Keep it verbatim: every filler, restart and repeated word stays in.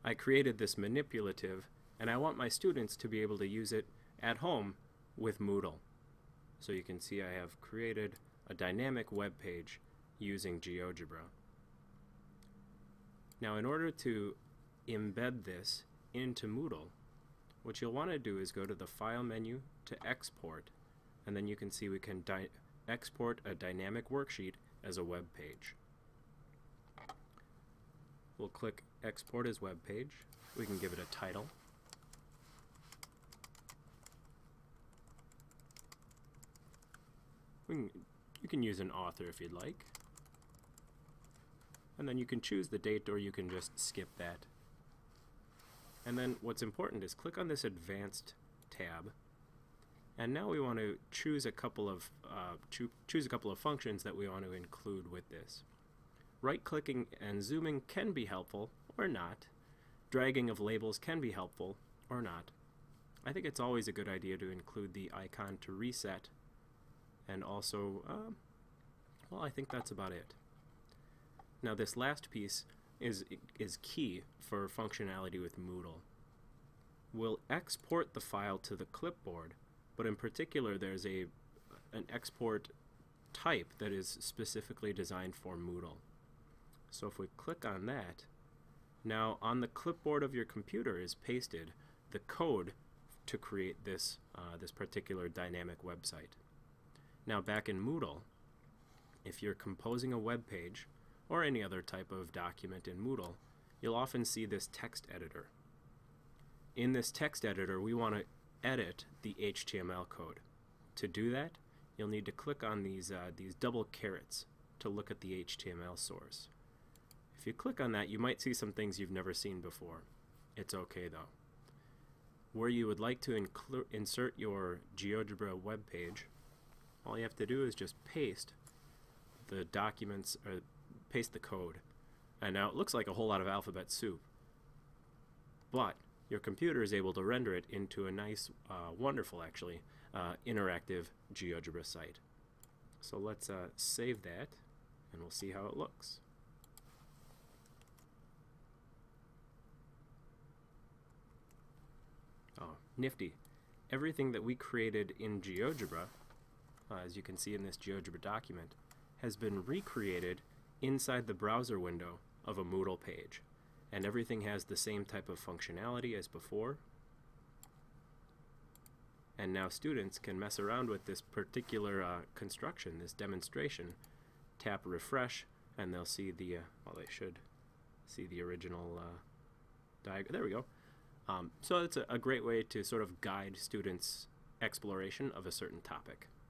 I created this manipulative, and I want my students to be able to use it at home with Moodle. So you can see I have created a dynamic web page using GeoGebra. Now in order to embed this into Moodle, what you'll want to do is go to the File menu to Export, and then you can see we can export a dynamic worksheet as a web page. We'll click Export as web page. We can give it a title. We can, you can use an author if you'd like. And then you can choose the date, or you can just skip that. And then what's important is click on this Advanced tab, and now we want to choose a couple of uh, cho choose a couple of functions that we want to include with this. Right-clicking and zooming can be helpful or not. Dragging of labels can be helpful or not. I think it's always a good idea to include the icon to reset, and also, uh, well, I think that's about it. Now this last piece is, is key for functionality with Moodle. We'll export the file to the clipboard, but in particular there's a, an export type that is specifically designed for Moodle. So if we click on that, now on the clipboard of your computer is pasted the code to create this, uh, this particular dynamic website. Now back in Moodle, if you're composing a web page or any other type of document in Moodle, you'll often see this text editor. In this text editor, we want to edit the H T M L code. To do that, you'll need to click on these, uh, these double carets to look at the H T M L source. If you click on that, you might see some things you've never seen before. It's okay though. Where you would like to insert your GeoGebra web page, all you have to do is just paste the documents, or paste the code. And now it looks like a whole lot of alphabet soup, but your computer is able to render it into a nice, uh, wonderful actually, uh, interactive GeoGebra site. So let's uh, save that, and we'll see how it looks. Oh, nifty. Everything that we created in GeoGebra, uh, as you can see in this GeoGebra document, has been recreated inside the browser window of a Moodle page. And everything has the same type of functionality as before. And now students can mess around with this particular uh, construction, this demonstration. Tap refresh, and they'll see the, uh, well, they should see the original uh, diagram. There we go. Um, so it's a, a great way to sort of guide students' exploration of a certain topic.